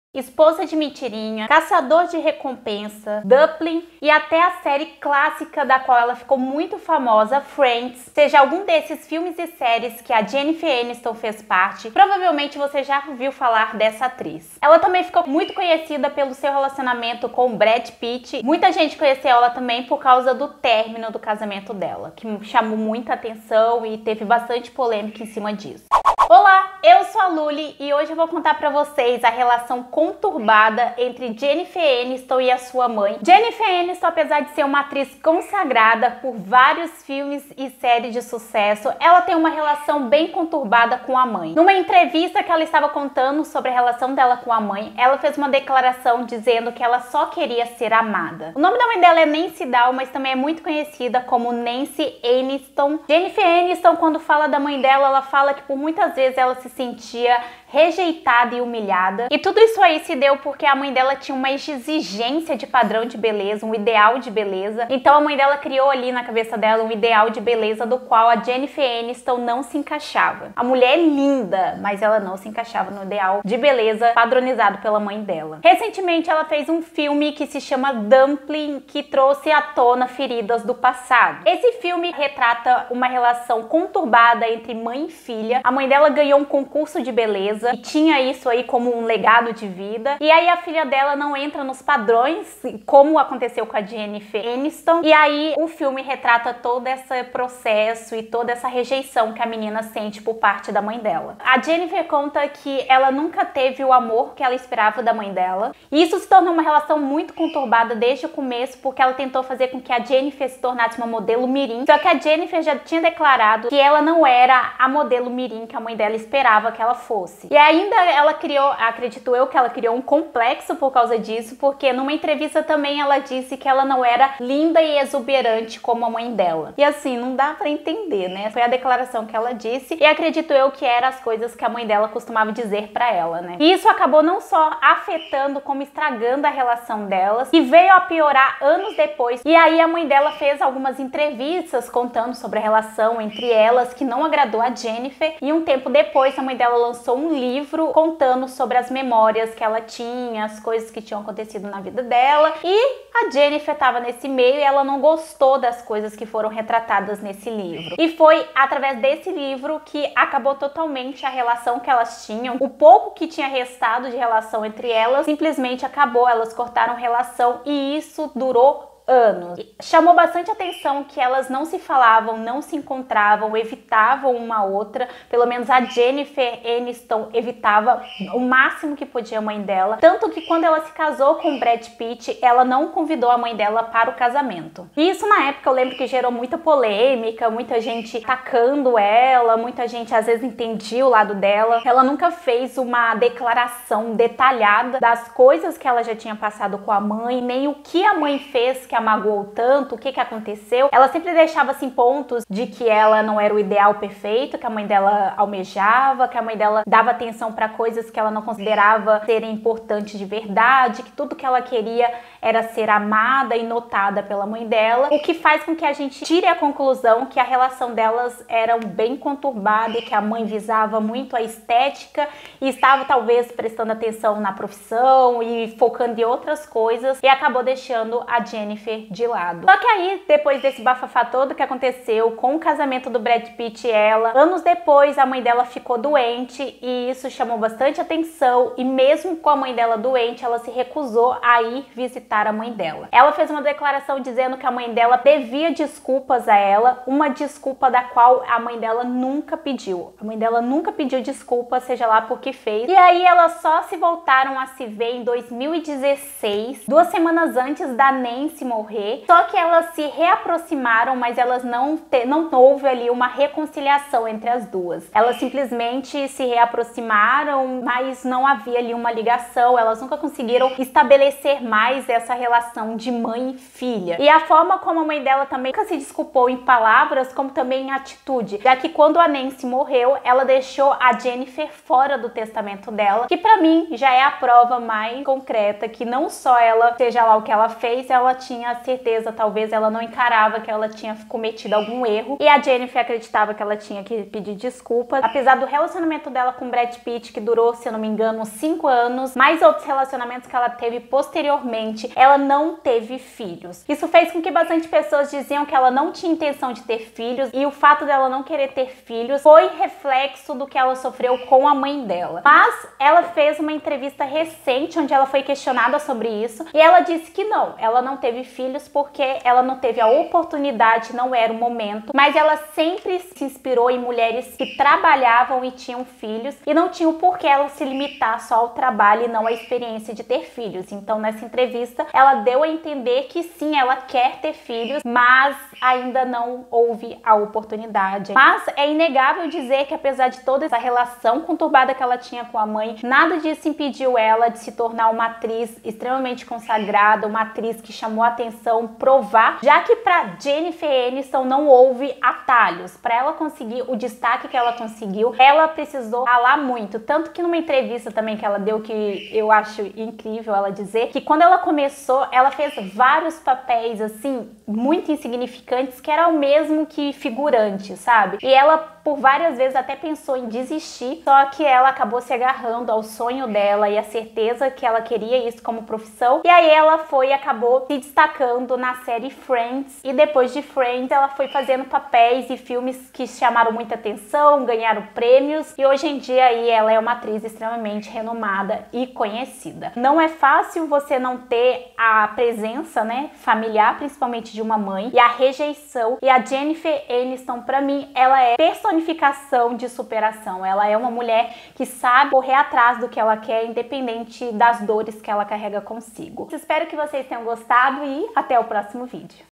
Esposa de Mentirinha, Caçador de Recompensa, Dumpling e até a série clássica da qual ela ficou muito famosa, Friends. Seja algum desses filmes e séries que a Jennifer Aniston fez parte, provavelmente você já ouviu falar dessa atriz. Ela também ficou muito conhecida pelo seu relacionamento com Brad Pitt. Muita gente conheceu ela também por causa do término do casamento dela, que chamou muita atenção e teve bastante polêmica em cima disso. Olá, eu sou a Luli e hoje eu vou contar pra vocês a relação conturbada entre Jennifer Aniston e a sua mãe. Jennifer Aniston, apesar de ser uma atriz consagrada por vários filmes e séries de sucesso, ela tem uma relação bem conturbada com a mãe. Numa entrevista que ela estava contando sobre a relação dela com a mãe, ela fez uma declaração dizendo que ela só queria ser amada. O nome da mãe dela é Nancy Dow, mas também é muito conhecida como Nancy Aniston. Jennifer Aniston, quando fala da mãe dela, ela fala que por muitas vezes ela se sentia rejeitada e humilhada. E tudo isso aí se deu porque a mãe dela tinha uma exigência de padrão de beleza, um ideal de beleza. Então a mãe dela criou ali na cabeça dela um ideal de beleza do qual a Jennifer Aniston não se encaixava. A mulher é linda, mas ela não se encaixava no ideal de beleza padronizado pela mãe dela. Recentemente ela fez um filme que se chama Dumpling, que trouxe à tona feridas do passado. Esse filme retrata uma relação conturbada entre mãe e filha. A mãe dela ganhou um concurso de beleza e tinha isso aí como um legado de vida. E aí a filha dela não entra nos padrões, como aconteceu com a Jennifer Aniston. E aí o filme retrata todo esse processo e toda essa rejeição que a menina sente por parte da mãe dela. A Jennifer conta que ela nunca teve o amor que ela esperava da mãe dela. E isso se tornou uma relação muito conturbada desde o começo, porque ela tentou fazer com que a Jennifer se tornasse uma modelo mirim. Só que a Jennifer já tinha declarado que ela não era a modelo mirim que a mãe dela esperava que ela fosse. E ainda ela criou, acredito eu, que ela criou um complexo por causa disso, porque numa entrevista também ela disse que ela não era linda e exuberante como a mãe dela. E assim, não dá pra entender, né? Foi a declaração que ela disse e acredito eu que eram as coisas que a mãe dela costumava dizer pra ela, né? E isso acabou não só afetando, como estragando a relação delas, e veio a piorar anos depois. E aí a mãe dela fez algumas entrevistas contando sobre a relação entre elas, que não agradou a Jennifer, e um tempo depois a mãe dela lançou um livro contando sobre as memórias que ela tinha, as coisas que tinham acontecido na vida dela, e a Jennifer estava nesse meio e ela não gostou das coisas que foram retratadas nesse livro. E foi através desse livro que acabou totalmente a relação que elas tinham. O pouco que tinha restado de relação entre elas simplesmente acabou, elas cortaram relação e isso durou anos. Chamou bastante atenção que elas não se falavam, não se encontravam, evitavam uma outra. Pelo menos a Jennifer Aniston evitava o máximo que podia a mãe dela. Tanto que quando ela se casou com Brad Pitt, ela não convidou a mãe dela para o casamento. E isso na época eu lembro que gerou muita polêmica, muita gente atacando ela, muita gente às vezes entendia o lado dela. Ela nunca fez uma declaração detalhada das coisas que ela já tinha passado com a mãe, nem o que a mãe fez que a magoou tanto, o que aconteceu. Ela sempre deixava assim pontos de que ela não era o ideal perfeito, que a mãe dela almejava, que a mãe dela dava atenção para coisas que ela não considerava serem importantes de verdade, que tudo que ela queria era ser amada e notada pela mãe dela, o que faz com que a gente tire a conclusão que a relação delas era bem conturbada e que a mãe visava muito a estética e estava talvez prestando atenção na profissão e focando em outras coisas e acabou deixando a Jennifer de lado. Só que aí, depois desse bafafá todo que aconteceu com o casamento do Brad Pitt e ela, anos depois a mãe dela ficou doente e isso chamou bastante atenção e mesmo com a mãe dela doente, ela se recusou a ir visitar a mãe dela. Ela fez uma declaração dizendo que a mãe dela devia desculpas a ela, uma desculpa da qual a mãe dela nunca pediu. A mãe dela nunca pediu desculpa, seja lá por que fez. E aí elas só se voltaram a se ver em 2016, 2 semanas antes da Nancy morrer, só que elas se reaproximaram, mas elas não houve ali uma reconciliação entre as duas. Elas simplesmente se reaproximaram, mas não havia ali uma ligação, elas nunca conseguiram estabelecer mais essa relação de mãe e filha. E a forma como a mãe dela também nunca se desculpou em palavras, como também em atitude, já que quando a Nancy morreu, ela deixou a Jennifer fora do testamento dela, que pra mim já é a prova mais concreta que não só ela, seja lá o que ela fez, ela tinha tinha certeza, talvez ela não encarava que ela tinha cometido algum erro, e a Jennifer acreditava que ela tinha que pedir desculpas. Apesar do relacionamento dela com Brad Pitt, que durou, se eu não me engano, 5 anos, mais outros relacionamentos que ela teve posteriormente, ela não teve filhos. Isso fez com que bastante pessoas diziam que ela não tinha intenção de ter filhos, e o fato dela não querer ter filhos foi reflexo do que ela sofreu com a mãe dela. Mas ela fez uma entrevista recente onde ela foi questionada sobre isso, e ela disse que não, ela não teve filhos porque ela não teve a oportunidade, não era o momento, mas ela sempre se inspirou em mulheres que trabalhavam e tinham filhos, e não tinha o porquê ela se limitar só ao trabalho e não à experiência de ter filhos. Então, nessa entrevista, ela deu a entender que sim, ela quer ter filhos, mas ainda não houve a oportunidade. Mas é inegável dizer que, apesar de toda essa relação conturbada que ela tinha com a mãe, nada disso impediu ela de se tornar uma atriz extremamente consagrada, uma atriz que chamou a atenção, provar, já que para Jennifer Aniston não houve atalhos. Para ela conseguir o destaque que ela conseguiu, ela precisou ralar muito. Tanto que numa entrevista também que ela deu, que eu acho incrível ela dizer, que quando ela começou, ela fez vários papéis, assim, muito insignificantes, que era o mesmo que figurante, sabe? E ela, por várias vezes, até pensou em desistir, só que ela acabou se agarrando ao sonho dela e à certeza que ela queria isso como profissão. E aí ela foi e acabou se destacando na série Friends, e depois de Friends ela foi fazendo papéis e filmes que chamaram muita atenção, ganharam prêmios, e hoje em dia aí ela é uma atriz extremamente renomada e conhecida. Não é fácil você não ter a presença, né, familiar, principalmente de uma mãe, e a rejeição, e a Jennifer Aniston, pra mim, ela é personificação de superação. Ela é uma mulher que sabe correr atrás do que ela quer, independente das dores que ela carrega consigo. Espero que vocês tenham gostado e até o próximo vídeo.